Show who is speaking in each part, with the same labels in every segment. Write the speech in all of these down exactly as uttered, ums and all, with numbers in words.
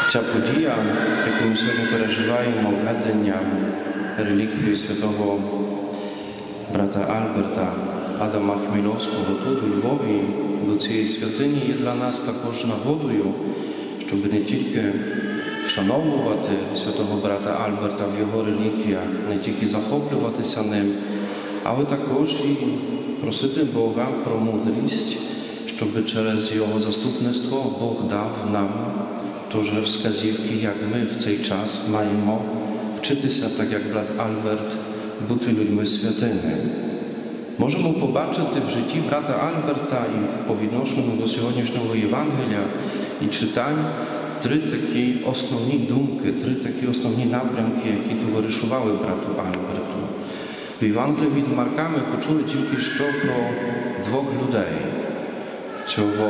Speaker 1: Ця подія, яку ми сьогодні переживаємо, введення реліквії святого брата Альберта Адама Хмельовського тут, у Львові, до цієї святині, є для нас також нагодою, щоб не тільки вшановувати святого брата Альберта в його реліквіях, не тільки захоплюватися ним, але також і просити Бога про мудрість, щоб через його заступництво Бог дав нам теж вказівки, як ми в цей час маємо вчитися, так як брат Альберт, бути людьми святими. Можемо побачити в житті брата Альберта і по відношенню до сьогоднішнього Євангелія і читань три такі основні думки, три такі основні напрямки, які товаришували брату Альберту. В Євангелії від Марка ми почули тільки що про двох людей. Цього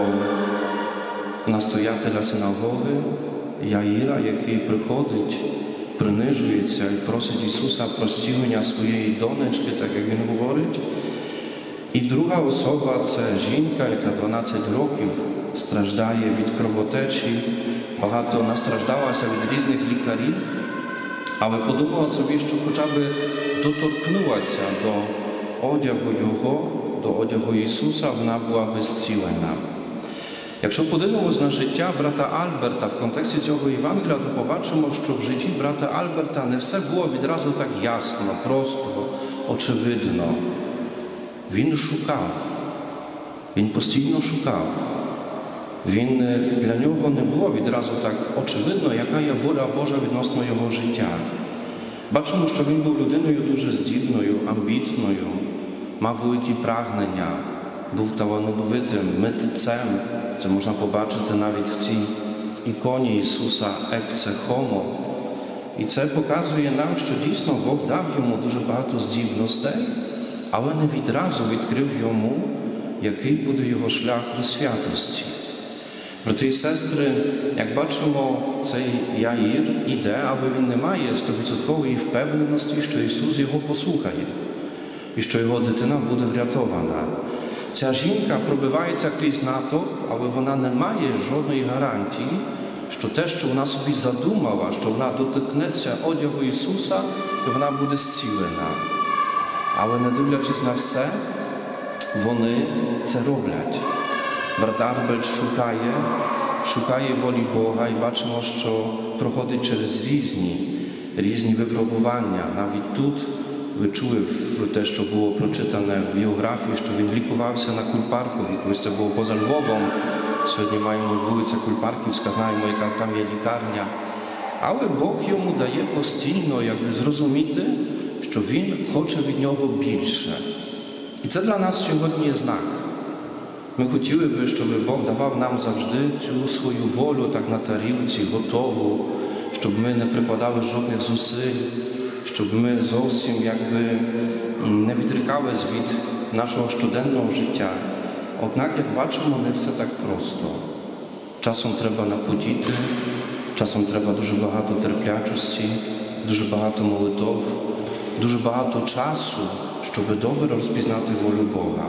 Speaker 1: настоятеля синагоги Яїра, який приходить, принижується і просить Ісуса про зцілення своєї донечки, так як він говорить. І друга особа – це жінка, яка дванадцять років страждає від кровотечі, багато настраждалася від різних лікарів, але подумала собі, що хоча б доторкнулася до одягу Його, до одягу Ісуса, вона була би зцілена. Якщо подивимось на життя брата Альберта в контексті цього Євангелія, то побачимо, що в житті брата Альберта не все було відразу так ясно, просто, очевидно. Він шукав, він постійно шукав. Він, для нього не було відразу так очевидно, яка є воля Божа відносно його життя. Бачимо, що він був людиною дуже здібною, амбітною, мав великі прагнення, був талановитим митцем. Це можна побачити навіть в цій іконі Ісуса «Екце хомо». І це показує нам, що дійсно Бог дав йому дуже багато здібностей, але не відразу відкрив йому, який буде його шлях до святості. Брати і сестри, як бачимо, цей Яїр іде, але він не має стовідсоткової впевненості, що Ісус його послухає і що його дитина буде врятована. Ця жінка пробивається крізь натовп, але вона не має жодної гарантії, що те, що вона собі задумала, що вона доторкнеться одягу Ісуса, то вона буде зцілена. Але не дивлячись на все, вони це роблять. Брат Альберт шукає, шукає волі Бога і бачимо, що проходить через різні, різні випробування. Навіть тут ви чули в те, що було прочитане в біографії, що він лікувався на Кульпаркові, колись це було поза Львовом. Сьогодні маємо вулиця Кульпарківська, знаємо, яка там є лікарня. Але Бог йому дає постійно якби зрозуміти, що він хоче від нього більше. І це для нас сьогодні є знак. Ми хотіли би, щоб Бог давав нам завжди цю свою волю так на тарілці, готову, щоб ми не прикладали жодних зусиль, щоб ми зовсім якби не відрікались від нашого щоденного життя. Однак, як бачимо, не все так просто. Часом треба наподіти, часом треба дуже багато терплячості, дуже багато молитов, дуже багато часу, щоб добре розпізнати волю Бога.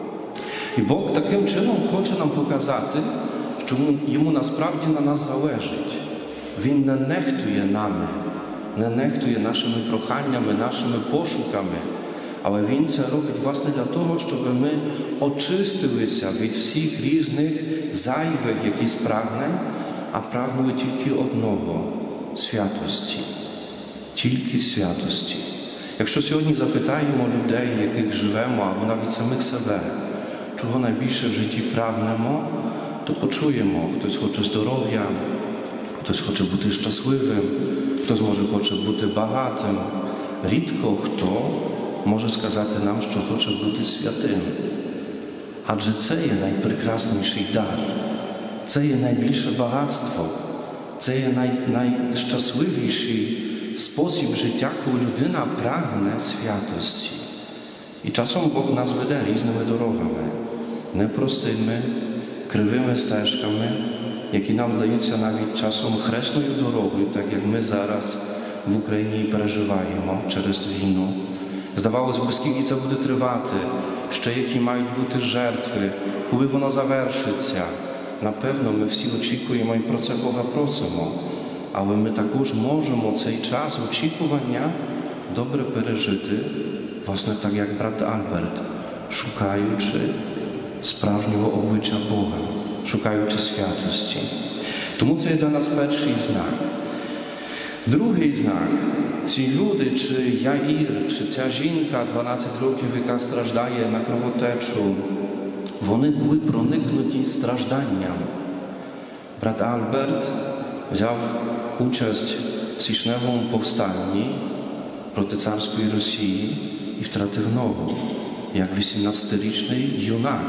Speaker 1: І Бог таким чином хоче нам показати, що йому насправді на нас залежить. Він не нехтує нами, не нехтує нашими проханнями, нашими пошуками, але Він це робить, власне, для того, щоб ми очистилися від всіх різних зайвих якісь прагнень, а прагнули тільки одного – святості. Тільки святості. Якщо сьогодні запитаємо людей, яких живемо, або навіть самих себе, чого найбільше в житті прагнемо, то почуємо, хтось хоче здоров'я, хтось хоче бути щасливим, хтось може хоче бути багатим. Рідко хто може сказати нам, що хоче бути святим. Адже це є найпрекрасніший дар, це є найбільше багатство, це є най, найщасливіший спосіб життя, коли людина прагне святості. І часом Бог нас веде різними дорогами, непростими, кривими стежками, які нам здаються навіть часом хресною дорогою, так як ми зараз в Україні переживаємо через війну. Здавалося б, скільки це буде тривати, ще які мають бути жертви, коли воно завершиться. Напевно, ми всі очікуємо і про це Бога просимо. але ми також можемо цей час очікування добре пережити, власне, так як брат Альберт, шукаючи справжнього обличчя Бога, шукаючи святості. Тому це є для нас перший знак. Другий знак. Ці люди, чи Яїр, чи ця жінка дванадцять років, яка страждає на кровотечу, вони були проникнуті стражданням. Брат Альберт взяв участь в січневому повстанні проти царської Росії і втратив ногу, як вісімнадцятирічний юнак.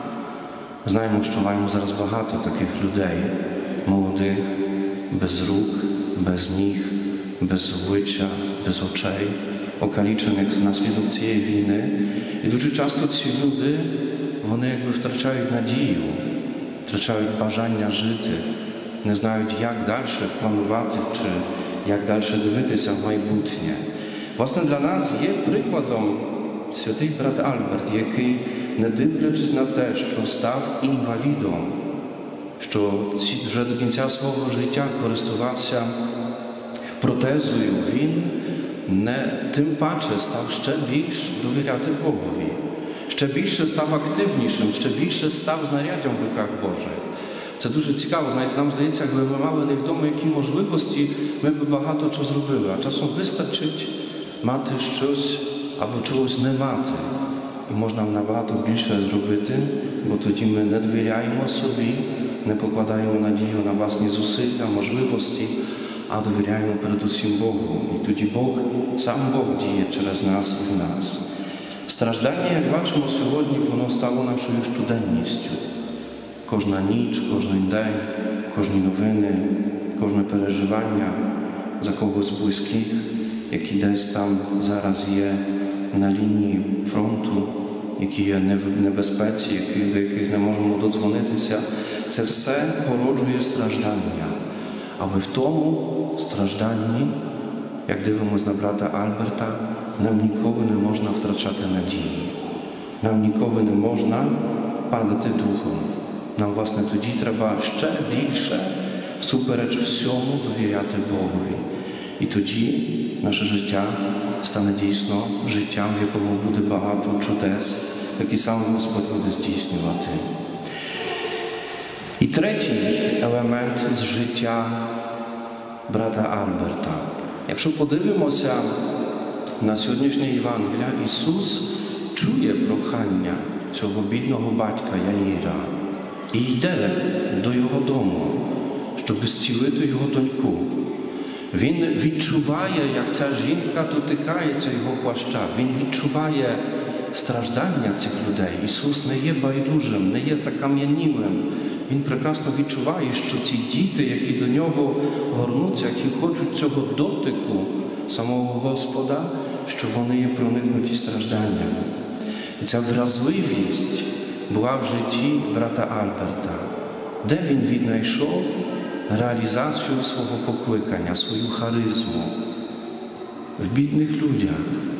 Speaker 1: Знаємо, що маємо зараз багато таких людей, молодих, без рук, без ніг, без обличчя, без очей, окалічених внаслідок цієї війни. І дуже часто ці люди, вони якби втрачають надію, втрачають бажання жити, не знають, як далі планувати, чи як далі дивитися в майбутнє. Власне, для нас є прикладом святий брат Альберт, який, не дивлячись на те, що став інвалідом, що вже до кінця свого життя користувався протезою, він не тим паче став ще більш довіряти Богові, ще більше став активнішим, ще більше став знаряддям в руках Божих. Це дуже цікаво, знаєте, нам здається, якби ми мали невідомо які можливості, ми б багато чого зробили, а часом вистачить мати щось або чогось не мати. І можна набагато більше зробити, бо тоді ми не довіряємо собі, не покладаємо надію на власні зусилля, можливості, а довіряємо передусім Богу. І тоді Бог, сам Бог діє через нас і в нас. Страждання, як бачимо сьогодні, воно стало нашою щоденністю. Кожна ніч, кожен день, кожні новини, кожне переживання за когось близьких, які десь там зараз є на лінії фронту, які є в небезпеці, які, до яких не можемо додзвонитися, це все породжує страждання. Але в тому стражданні, як дивимося на брата Альберта, нам ніколи не можна втрачати надії. Нам ніколи не можна падати духом. Нам, власне, тоді треба ще більше, всупереч всьому, довіряти Богові. І тоді наше життя стане дійсно життям, в якому буде багато чудес, які сам Господь буде здійснювати. І третій елемент з життя брата Альберта. Якщо подивимося на сьогоднішнє Євангелія, Ісус чує прохання цього бідного батька Яїра і йде до його дому, щоб зцілити його доньку. Він відчуває, як ця жінка дотикається його плаща. Він відчуває страждання цих людей. Ісус не є байдужим, не є закам'янілим. Він прекрасно відчуває, що ці діти, які до нього горнуться, які хочуть цього дотику самого Господа, що вони є проникнуті стражданням. І ця вразливість була в житті брата Альберта, де він віднайшов реалізацію свого покликання, свою харизму в бідних людях,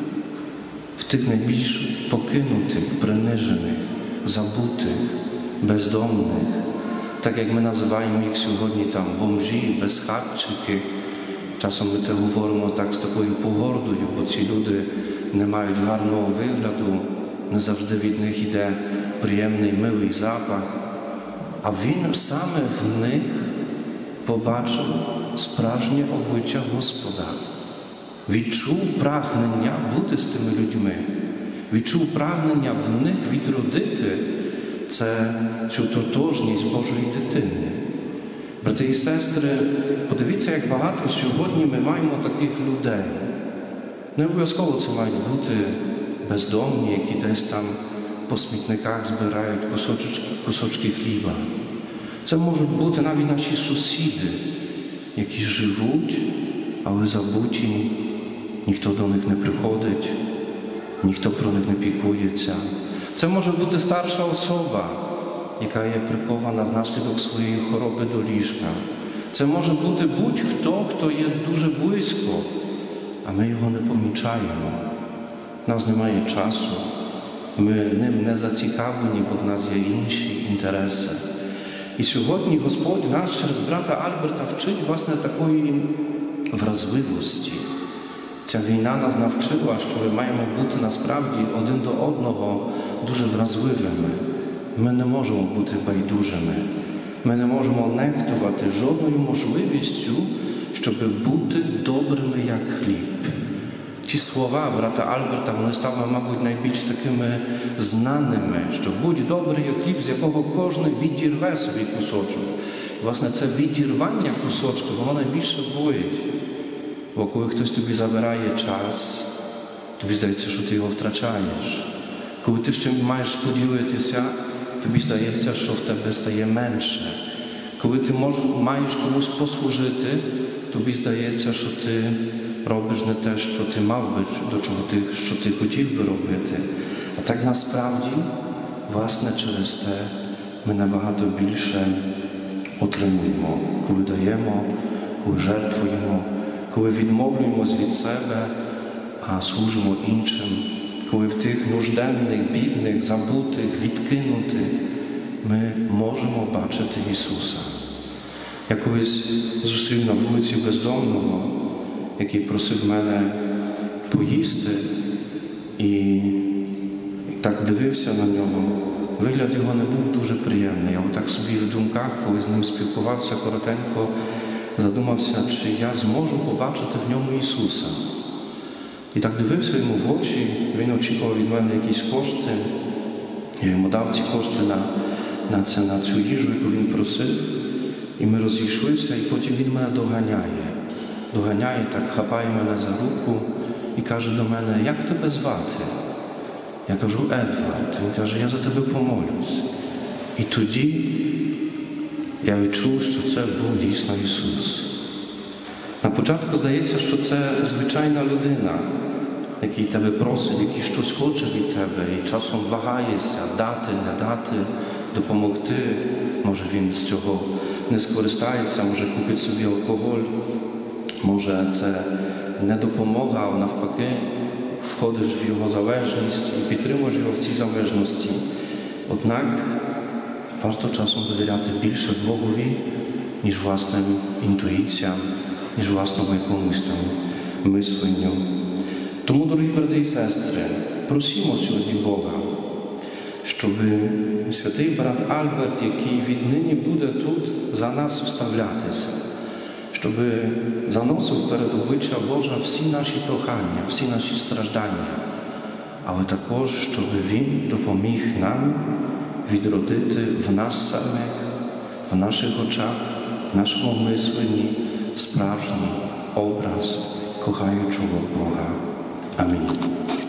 Speaker 1: в тих найбільш покинутих, принижених, забутих, бездомних, так як ми називаємо їх сьогодні там бомжі, безхатчики. Часом ми це говоримо так з такою погордою, бо ці люди не мають гарного вигляду, не завжди від них іде приємний, милий запах. А він саме в них побачив справжнє обличчя Господа. Відчув прагнення бути з тими людьми. Відчув прагнення в них відродити це, цю тотожність Божої дитини. Брати і сестри, подивіться, як багато сьогодні ми маємо таких людей. Не обов'язково це мають бути бездомні, які десь там по смітниках збирають кусочки, кусочки хліба. Це можуть бути навіть наші сусіди, які живуть, але забуті, ніхто до них не приходить, ніхто про них не піклується. Це може бути старша особа, яка є прикована внаслідок своєї хвороби до ліжка. Це може бути будь-хто, хто є дуже близько, а ми його не помічаємо. У нас немає часу, ми ним не зацікавлені, бо в нас є інші інтереси. І сьогодні Господь нас через брата Альберта вчить, власне, такої вразливості. Ця війна нас навчила, що ми маємо бути насправді один до одного дуже вразливими. Ми не можемо бути байдужими. Ми не можемо нехтувати жодною можливістю, щоб бути добрими, як хліб. Ті слова брата Альберта, вони стали, мабуть, найбільш такими знаними, що будь добрий, як хліб, з якого кожен відірве собі кусочок. Власне, це відірвання кусочку, воно найбільше болить. Бо коли хтось тобі забирає час, тобі здається, що ти його втрачаєш. Коли ти з чим маєш поділитися, тобі здається, що в тебе стає менше. Коли ти мож, маєш комусь послужити, тобі здається, що ти робиш не те, що ти мав би, до чого ти, що ти хотів би робити. А так насправді, власне, через те ми набагато більше отримуємо, коли даємо, коли жертвуємо, коли відмовлюємось від себе, а служимо іншим, коли в тих нужденних, бідних, забутих, відкинутих ми можемо бачити Ісуса. Я колись зустрів на вулиці бездомного, який просив мене поїсти, і так дивився на нього. Вигляд його не був дуже приємний. Я отак собі в думках, коли з ним спілкувався коротенько, задумався, чи я зможу побачити в ньому Ісуса. І так дивився йому в очі, він очікував від мене якісь кошти. Я йому дав ці кошти на, на, це, на цю їжу, яку він просив. І ми розійшлися, і потім він мене доганяє. Доганяє, так хапає мене за руку і каже до мене: як тебе звати? Я кажу: Едвард. Він каже: я за тебе помолюсь. І тоді я відчув, що це був дійсно Ісус. На початку здається, що це звичайна людина, який тебе просить, який щось хоче від тебе, і часом вагаєшся дати, не дати, допомогти. Може він з цього не скористається, може купить собі алкоголь, може це не допомога, а навпаки входиш в його залежність і підтримуєш його в цій залежності. Однак варто часом довіряти більше Богові, ніж власним інтуїціям, ніж власному якомусь там мисленню. Тому, дорогі брати і сестри, просімо сьогодні Бога, щоб святий брат Альберт, який віднині буде тут за нас вставлятися, щоб заносив перед обличчя Божа всі наші прохання, всі наші страждання, але також, щоб він допоміг нам відродити в нас самих, в наших очах, в нашому мисленні справжній образ кохаючого Бога. Амінь.